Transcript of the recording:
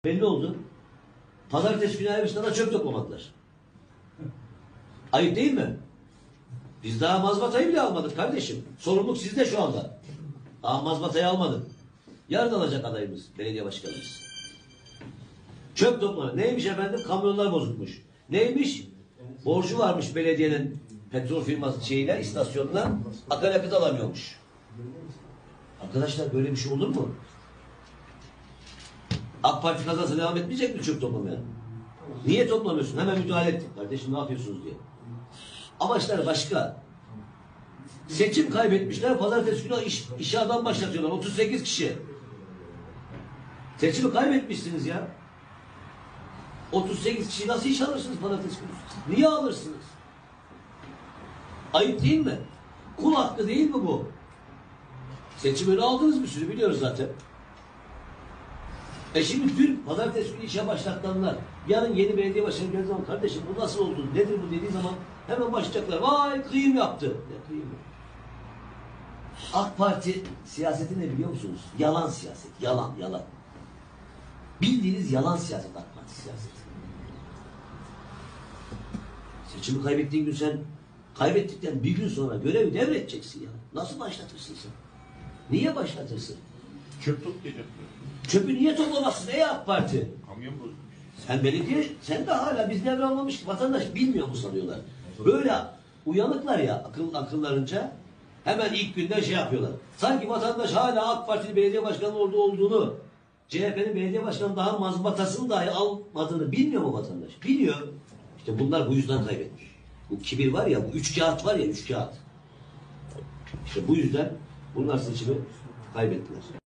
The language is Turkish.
Belli oldu. Pazartesi günü Ayvalık'ta çöp toplamadılar. Ayıp değil mi? Biz daha mazbatayı bile almadık kardeşim. Sorumluluk sizde şu anda. Daha mazbatayı almadık. Yarın alacak adayımız, belediye başkanımız. Çöp toplama. Neymiş efendim? Kamyonlar bozulmuş. Neymiş? Borcu varmış belediyenin petrol firması şeyine, istasyonuna. Akaryakıt alamıyormuş. Arkadaşlar böyle bir şey olur mu? AK Parti kazansa devam etmeyecek mi çöp toplamaya? Niye toplamıyorsun? Hemen müdahale ettik. Kardeşim ne yapıyorsunuz diye. Amaçlar başka. Seçim kaybetmişler. Pazartesi günü işe adam başlatıyorlar. 38 kişi. Seçimi kaybetmişsiniz ya. 38 kişi nasıl iş alırsınız pazartesi günü? Niye alırsınız? Ayıp değil mi? Kul hakkı değil mi bu? Seçimini aldınız bir sürü biliyoruz zaten. Şimdi dün pazartesi günü işe başlatanlar yarın yeni belediye başkanı geldiği zaman kardeşim bu nasıl oldu, nedir bu dediği zaman hemen başlayacaklar. Vay kıyım yaptı. Ne kıyım? AK Parti siyaseti ne biliyor musunuz? Yalan siyaset. Yalan, yalan. Bildiğiniz yalan siyaset AK Parti siyaseti. Seçimi kaybettiğin gün sen kaybettikten bir gün sonra görevi devredeceksin ya. Nasıl başlatırsın sen? Niye başlatırsın? Çöp toplayacak. Çöpü niye toplamazsın ey AK Parti? Kamyon bozulmuş. Sen belediye, sen de hala biz devralmamış ki vatandaş bilmiyor mu sanıyorlar? Böyle uyanıklar ya akıllarınca hemen ilk günden şey yapıyorlar. Sanki vatandaş hala AK Partili belediye başkanı olduğunu, CHP'nin belediye başkanı daha mazbatasını dahi almadığını bilmiyor mu vatandaş? Biliyor. İşte bunlar bu yüzden kaybetmiş. Bu kibir var ya, bu üç kağıt var ya, üç kağıt. İşte bu yüzden bunlar seçimi kaybettiler.